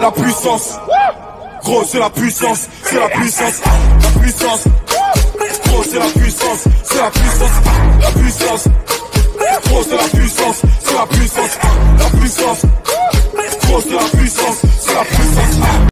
la puissance. Gros, c'est la puissance, c'est la puissance, la puissance. Gros, c'est la puissance, c'est la puissance, la puissance.